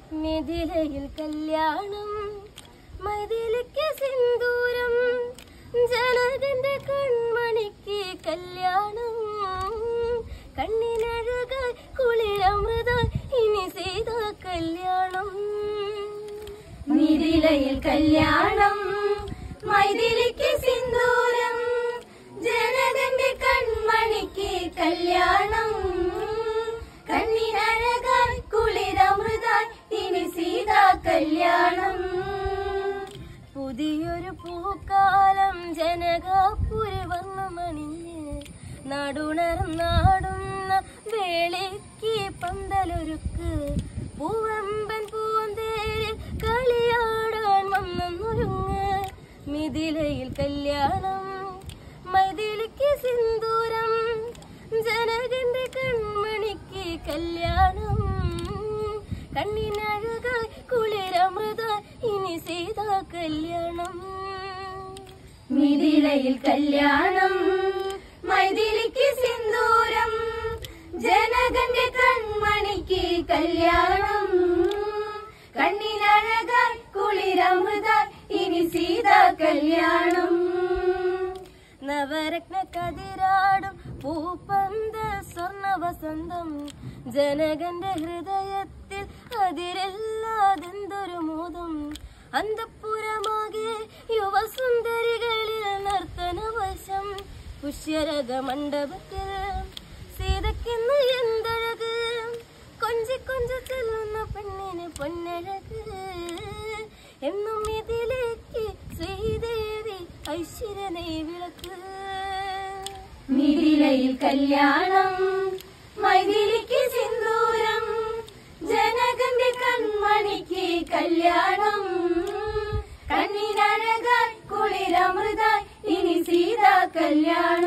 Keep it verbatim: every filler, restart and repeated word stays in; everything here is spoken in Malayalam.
മിഥിലയിൽ കല്യാണം മൈഥിലിക്ക് സിന്ദൂരം ജനകന്റെ കൺമണിക്ക് കല്യാണം കണ്ണിനഴകായി കുളിരമൃതായി ഇനി ചെയ്ത കല്യാണം മിഥിലയിൽ കല്യാണം മൈഥിലിക്ക് സിന്ദൂരം ജനകന്റെ കൺമണിക്ക് കല്യാണം കണ്ണിനഴകായി കുളിരമൃതായി ഇനി സീതാ കല്യാണം പുതിയൊരു പൂക്കാലം ജനകാപുരി വർണ്ണമണിഞ്ഞ് നാടുണർന്നാടുന്ന വേളിക്ക് പന്തലൊരുക്ക് പൂവമ്പൻ പൂന്തേരിൽ കളിയാടാൻ വന്നൊരുങ്ങ് മിഥിലയിൽ കല്യാണം മൈഥിലിക്ക് സിന്ദൂരം ജനകന്റെ കൺമണിക്ക് കല്യാണം കണ്ണിനഴകായി കുളിരമൃതായി ഇനി സീതാ കല്യാണം മിഥിലയിൽ കല്യാണം മൈഥിലിക്ക് സിന്ദൂരം ജനകന്റെ കൺമണിക്ക് കല്യാണം കണ്ണിനഴകായി കുളിരമൃതായി ഇനി സീതാ കല്യാണം നവരത്ന കതിരാടും പൂപ്പന്ത സ്വർണ വസന്തം ജനകന്റെ ഹൃദയത്തിൽ അതിരെല്ലാതെന്തൊരു മോദം അന്തഃപുരമാകെ യുവസുന്ദരികളിൽ നർത്തനവശം പുഷ്യരക മണ്ഡപത്തിൽ സീതയ്ക്കിന്ന് എന്തഴക് കൊഞ്ചി കൊഞ്ചി ചെല്ലുന്ന പെണ്ണിന് പൊന്നഴക് എന്നും ഇതിലേക്ക് ശ്രീദേവി ഐശ്വര്യനൈ വിളക്ക് മിഥിലയിൽ കല്യാണം മൈഥിലിക്ക് സിന്ദൂരം ജനകന്റെ കൺമണിക്ക് കല്യാണം കണ്ണിനഴകായി കുളിരമൃതായി ഇനി സീതാ കല്യാണം